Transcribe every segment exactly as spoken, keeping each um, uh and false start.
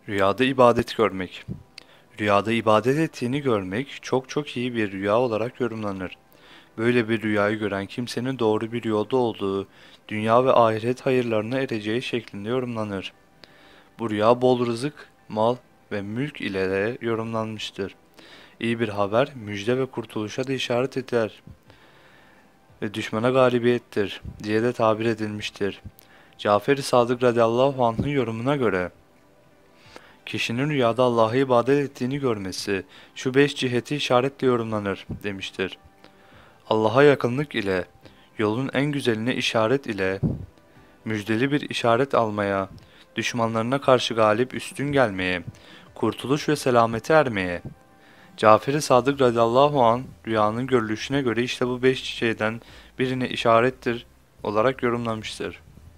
Rüyada ibadet görmek. Rüyada ibadet ettiğini görmek çok çok iyi bir rüya olarak yorumlanır. Böyle bir rüyayı gören kimsenin doğru bir yolda olduğu, dünya ve ahiret hayırlarına ereceği şeklinde yorumlanır. Bu rüya bol rızık, mal ve mülk ile de yorumlanmıştır. İyi bir haber, müjde ve kurtuluşa da işaret eder ve düşmana galibiyettir diye de tabir edilmiştir. Cafer-i Sadık radıyallahu anh'ın yorumuna göre, kişinin rüyada Allah'a ibadet ettiğini görmesi şu beş ciheti işaretle yorumlanır demiştir. Allah'a yakınlık ile, yolun en güzeline işaret ile, müjdeli bir işaret almaya, düşmanlarına karşı galip üstün gelmeye, kurtuluş ve selamete ermeye. Cafer-i Sadık radıyallahu an rüyanın görülüşüne göre işte bu beş şeyden birine işarettir olarak yorumlamıştır.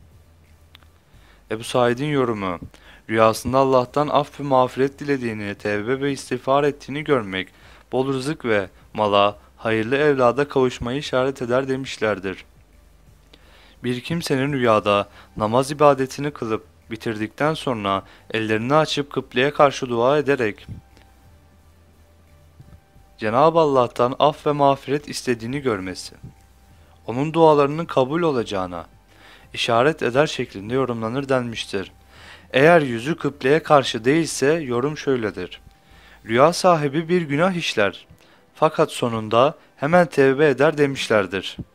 Ebu Said'in yorumu, rüyasında Allah'tan af ve mağfiret dilediğini, tevbe ve istiğfar ettiğini görmek, bol rızık ve mala, hayırlı evlada kavuşmayı işaret eder demişlerdir. Bir kimsenin rüyada namaz ibadetini kılıp bitirdikten sonra ellerini açıp kıbleye karşı dua ederek Cenab-ı Allah'tan af ve mağfiret istediğini görmesi, onun dualarının kabul olacağına işaret eder şeklinde yorumlanır denmiştir. Eğer yüzü kıbleye karşı değilse yorum şöyledir: rüya sahibi bir günah işler fakat sonunda hemen tevbe eder demişlerdir.